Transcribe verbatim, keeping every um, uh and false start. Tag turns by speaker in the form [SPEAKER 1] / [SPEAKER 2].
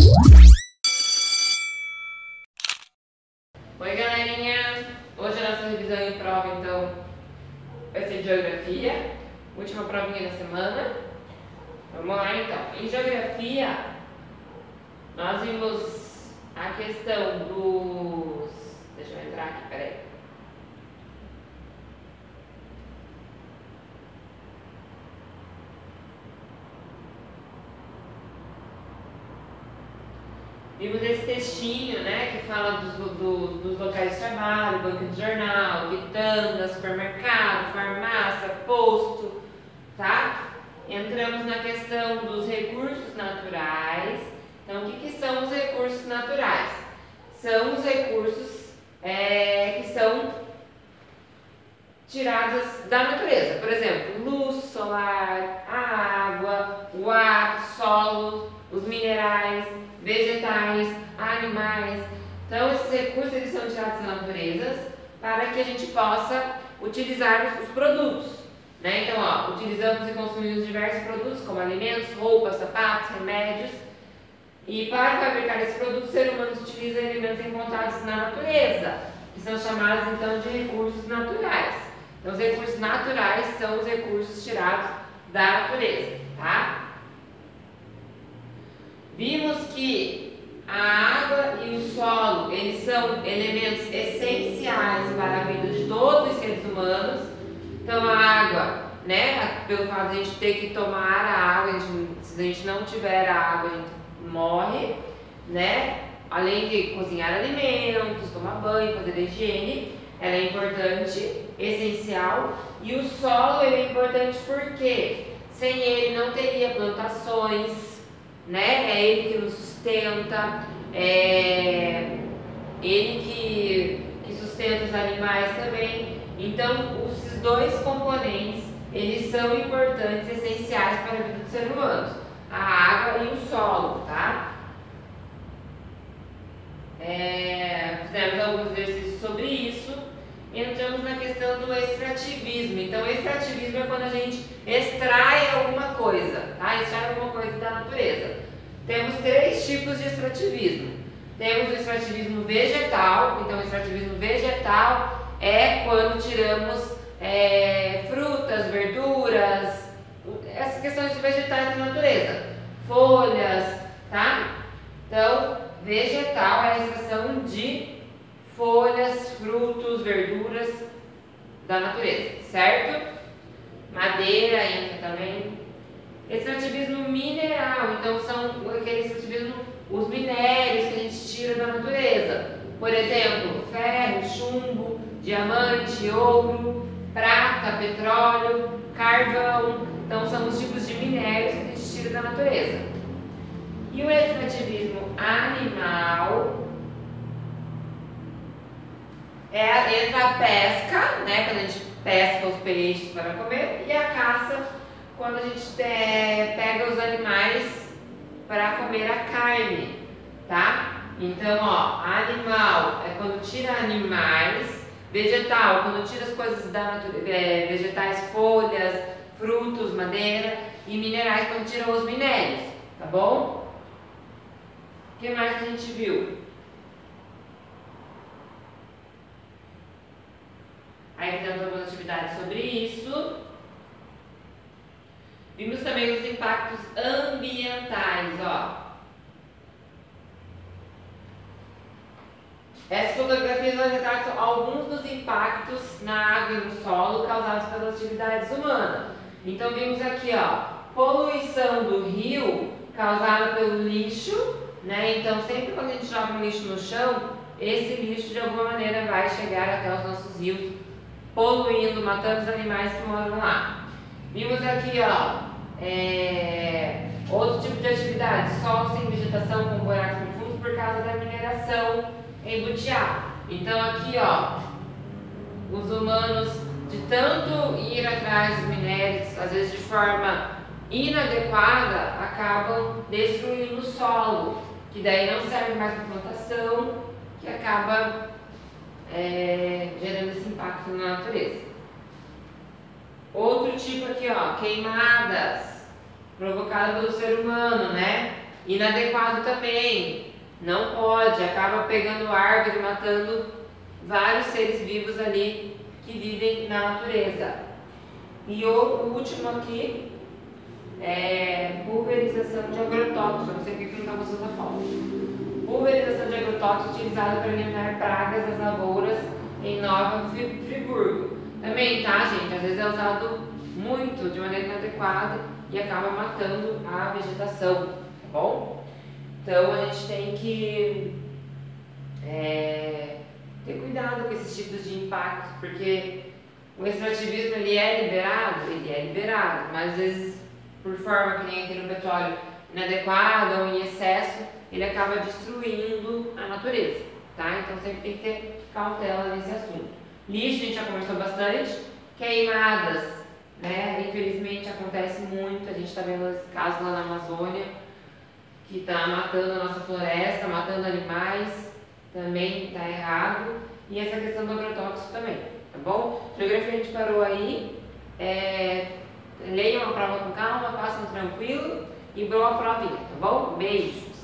[SPEAKER 1] Oi galerinha, hoje a nossa revisão em prova então vai ser de Geografia, última provinha da semana. Vamos lá então, em Geografia nós vimos a questão dos... deixa eu entrar aqui, peraí. Vimos esse textinho, né, que fala dos, do, dos locais de trabalho, banca de jornal, quitanda, supermercado, farmácia, posto, tá? Entramos na questão dos recursos naturais. Então, o que, que são os recursos naturais? São os recursos é, que são tirados da natureza. Por exemplo, luz solar, a água, o ar, o solo, os minerais, vegetais, animais. Então esses recursos eles são tirados da natureza para que a gente possa utilizar os produtos, né? Então, ó, utilizamos e consumimos diversos produtos como alimentos, roupas, sapatos, remédios. E para fabricar esses produtos, o ser humano utiliza elementos encontrados na natureza, que são chamados então de recursos naturais. Então os recursos naturais são os recursos tirados da natureza, tá? Vimos que a água e o solo, eles são elementos essenciais para a vida de todos os seres humanos. Então a água, né, pelo fato de a gente ter que tomar a água, a gente, se a gente não tiver a água, a gente morre, né? Além de cozinhar alimentos, tomar banho, fazer a higiene, ela é importante, essencial. E o solo, ele é importante porque sem ele não teria plantações, né? É ele que nos sustenta, é ele que, que sustenta os animais também. Então, esses dois componentes, eles são importantes, essenciais para a vida do ser humano, a água e o solo, tá? É, fizemos alguns exercícios sobre isso. Entramos na questão do extrativismo. Então, extrativismo é quando a gente extrai alguma coisa, tá? Extrai alguma coisa da natureza. Temos três tipos de extrativismo. Temos o extrativismo vegetal. Então, o extrativismo vegetal é quando tiramos é, frutas, verduras, essas questões de vegetais da natureza, folhas, tá? Então, vegetal é a extração de folhas, frutos, verduras da natureza, certo? Madeira entra também. Extrativismo mineral, então são aquele extrativismo, os minérios que a gente tira da natureza. Por exemplo, ferro, chumbo, diamante, ouro, prata, petróleo, carvão. Então são os tipos de minérios que a gente tira da natureza. E o extrativismo animal é, entra a pesca, né, quando a gente pesca os peixes para comer, e a caça, quando a gente é, pega os animais para comer a carne, tá? Então, ó, animal é quando tira animais, vegetal, quando tira as coisas da natureza, é, vegetais, folhas, frutos, madeira, e minerais, quando tira os minérios, tá bom? O que mais que a gente viu? Aí fizemos algumas atividades sobre isso. Vimos também os impactos ambientais, ó. Essas fotografias retratam alguns dos impactos na água e no solo causados pelas atividades humanas. Então vimos aqui, ó, poluição do rio causada pelo lixo, né? Então sempre quando a gente joga um lixo no chão, esse lixo de alguma maneira vai chegar até os nossos rios, poluindo, matando os animais que moram lá. Vimos aqui, ó, é, outro tipo de atividade, solo sem vegetação com buracos profundos por causa da mineração em Butiá. Então aqui, ó, os humanos de tanto ir atrás dos minérios, às vezes de forma inadequada, acabam destruindo o solo, que daí não serve mais para plantação, que acaba é, gerando esse impacto na natureza. Outro tipo aqui, ó, queimadas provocadas pelo ser humano, né? Inadequado também, não pode, acaba pegando árvore, matando vários seres vivos ali que vivem na natureza. E o último aqui é pulverização de agrotóxicos, não sei o que que não está mostrando a foto. Pulverização de agrotóxicos utilizada para eliminar pragas das lavouras em Nova Friburgo. Também, tá, gente? Às vezes é usado muito, de maneira inadequada e acaba matando a vegetação, tá bom? Então a gente tem que é, ter cuidado com esses tipos de impactos, porque o extrativismo ele é liberado, ele é liberado, mas às vezes por forma que nem aqui no petróleo inadequada ou em excesso, ele acaba destruindo a natureza, tá? Então sempre tem que ter cautela nesse assunto. Lixo a gente já conversou bastante, queimadas, né? Infelizmente acontece muito, a gente está vendo esse caso lá na Amazônia, que está matando a nossa floresta, matando animais, também está errado, e essa questão do agrotóxico também, tá bom? Geografia a gente parou aí, é, leiam a prova com calma, façam tranquilo e boa provinha, tá bom? Beijos!